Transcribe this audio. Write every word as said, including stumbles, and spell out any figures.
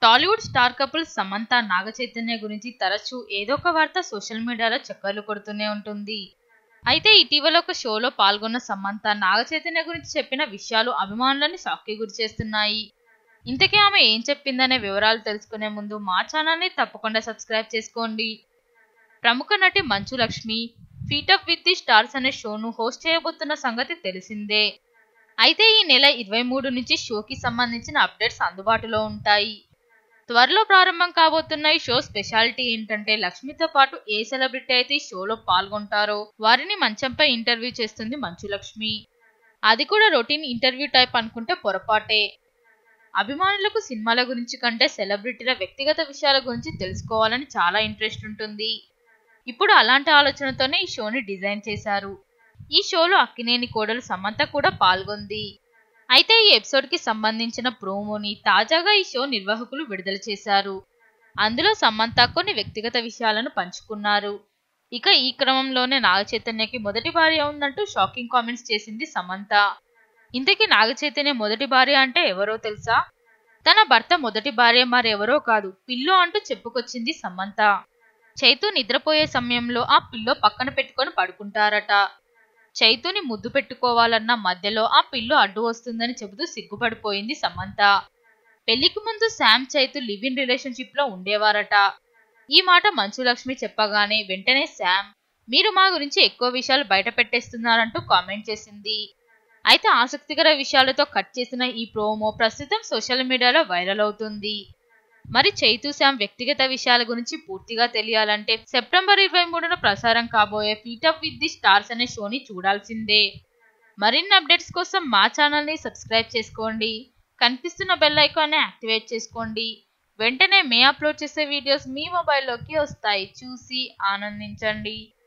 Tollywood star couple Samantha Naga Chaitanya గురించి తరచూ ఏదో ఒక వార్త సోషల్ మీడియాలో చక్కర్లు కొడుతూనే ఉంటుంది. అయితే ఇటీవల ఒక షోలో పాల్గొన్న సమంత నాగచైతన్య గురించి చెప్పిన విషయాలు అభిమానులని షాక్కి గురిచేస్తున్నాయి. ఇంతకీ ఆమె ఏం చెప్పిందనే వివరాలు తెలుసుకునే ముందు మా ఛానల్ని తప్పకుండా సబ్స్క్రైబ్ చేసుకోండి. ప్రముఖ నటి Manchu Lakshmi feet up with the stars అనే షోను హోస్ట్ చేయబోతున్న సంగతి తెలిసిందే. అయితే ఈ నెల ఇరవై మూడు నుంచి షోకి సంబంధించిన అప్డేట్స్ అందుబాటులో ఉంటాయి. త్వరలో ప్రారంభం కాబోతున్న ఈ షో స్పెషాలిటీ ఏంటంటే లక్ష్మితో పాటు ఏ సెలబ్రిటీ అయితే ఈ షోలో పాల్గొంటారో వారిని మంచంపై ఇంటర్వ్యూ చేస్తుంది మంచు లక్ష్మి. అది కూడా రొటీన్ ఇంటర్వ్యూ టైప్ అనుకుంటే పొరపాటే. అభిమానులకు సినిమాల గురించి కంటే సెలబ్రిటీల వ్యక్తిగత విషయాల గురించి తెలుసుకోవాలని చాలా ఇంట్రెస్ట్ ఉంటుంది. ఇప్పుడు అలాంటి ఆలోచనతోనే ఈ షోని డిజైన్ చేశారు. ఈ షోలో అక్కినేని కోడలు సమంత కూడా పాల్గొంది. అయితే ఈ ఎపిసోడ్ కి సంబంధించిన ప్రోమోని తాజాగా ఈ షో నిర్వాహకులు విడుదల చేశారు. అందులో సమంత కొన్ని వ్యక్తిగత విషయాలను పంచుకున్నారు. ఇక ఈ క్రమంలోనే నాగచైతన్యకి మొదటి భార్య ఉందంటూ షాకింగ్ కామెంట్స్ చేసింది సమంత. ఇంతకీ నాగచైతన్య మొదటి భార్య అంటే ఎవరో తెలుసా? తన భర్త మొదటి భార్య మరెవరో కాదు, పిల్లో అంటూ చెప్పుకొచ్చింది సమంత. చైతు నిద్రపోయే సమయంలో ఆ పిల్లో పక్కన పెట్టుకొని పడుకుంటారట. చైతుని ముద్దు పెట్టుకోవాలన్న మధ్యలో ఆ పిల్లో అడ్డు వస్తుందని చెబుతూ సిగ్గుపడిపోయింది సమంత. పెళ్లికి ముందు Sam Chaitu live in relationship లో ఉండేవారట. ఈ మాట మంచు లక్ష్మి చెప్పగానే వెంటనే శామ్ మీరు మా గురించి ఎక్కువ విషయాలు బయట పెట్టేస్తున్నారంటూ కామెంట్ చేసింది. అయితే ఆసక్తికర విషయాలతో కట్ చేసిన ఈ ప్రోమో ప్రస్తుతం సోషల్ మీడియాలో వైరల్ అవుతుంది. మరి చైతు శామ్ వ్యక్తిగత విషయాల గురించి పూర్తిగా తెలియాలంటే సెప్టెంబర్ ఇరవై మూడున ప్రసారం కాబోయే ఫీటప్ విత్ ది స్టార్స్ అనే షోని చూడాల్సిందే. మరిన్ని అప్డేట్స్ కోసం మా ఛానల్ని సబ్స్క్రైబ్ చేసుకోండి. కనిపిస్తున్న బెల్ ఐకాన్ని యాక్టివేట్ చేసుకోండి. వెంటనే మే అప్లోడ్ చేసే వీడియోస్ మీ మొబైల్లోకి వస్తాయి. చూసి ఆనందించండి.